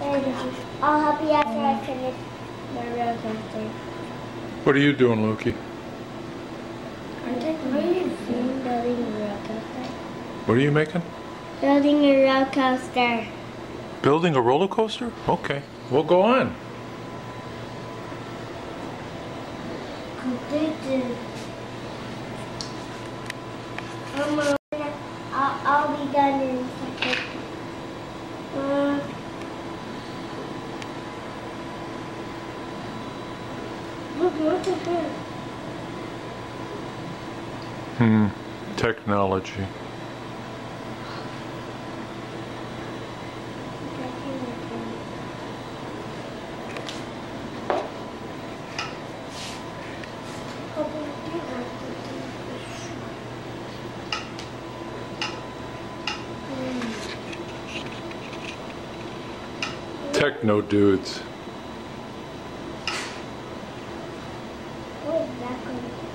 And I'll help you after I finish my roller coaster. What are you doing, Loki? I'm building a roller coaster. What are you making? Building a roller coaster. Building a roller coaster? Okay. Well, go on. I'll be done in a second. Look, what's up here? Technology. Techno dudes. What is that going to do?